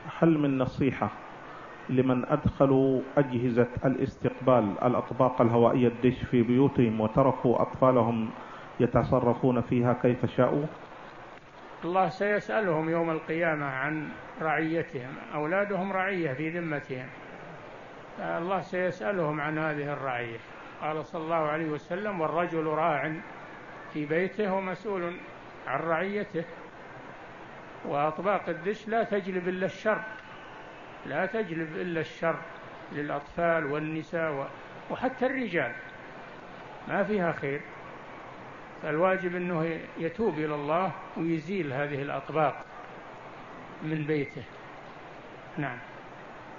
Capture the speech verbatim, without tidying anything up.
هل من نصيحة لمن أدخلوا أجهزة الاستقبال الأطباق الهوائية الدش في بيوتهم وتركوا أطفالهم يتصرفون فيها كيف شاءوا؟ الله سيسألهم يوم القيامة عن رعيتهم، أولادهم رعية في ذمتهم، الله سيسألهم عن هذه الرعية. قال صلى الله عليه وسلم: والرجل راع في بيته ومسؤول عن رعيته. وأطباق الدش لا تجلب إلا الشر، لا تجلب إلا الشر للأطفال والنساء وحتى الرجال، ما فيها خير. فالواجب أنه يتوب إلى الله ويزيل هذه الأطباق من بيته. نعم.